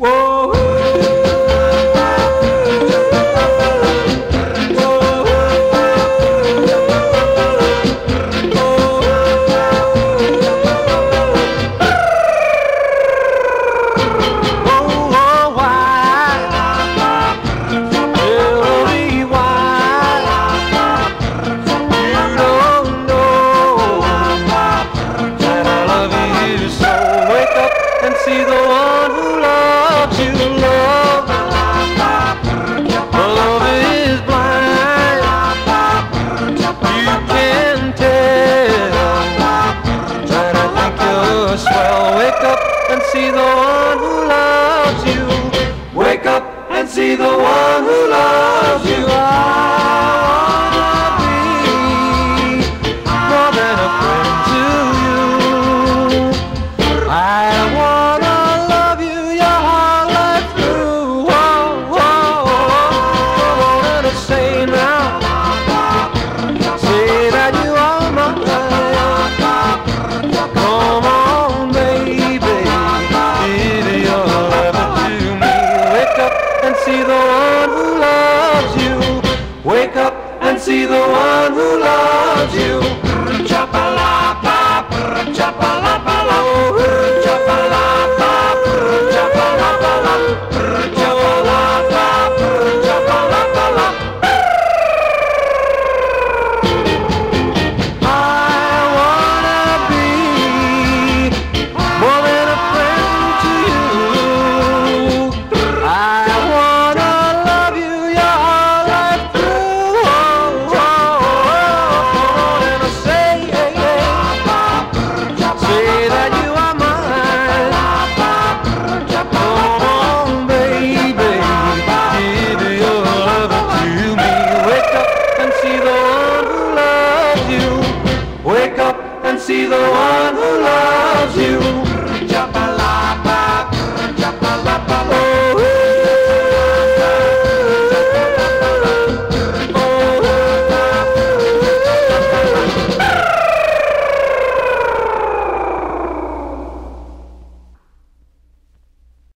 See the one who loves you, love. Love is blind. You can tell. And I think you're swell. Wake up and see the one who loves you. Wake up and see the one who loves you. I'll be more than a friend to you. I want see the one who loves you. Wake up and see the one who loves you. Chapalapa, chapalapa, chapalapa, chapalapa, chapalapa. I wanna be more than a friend to you. I Wake up and see the one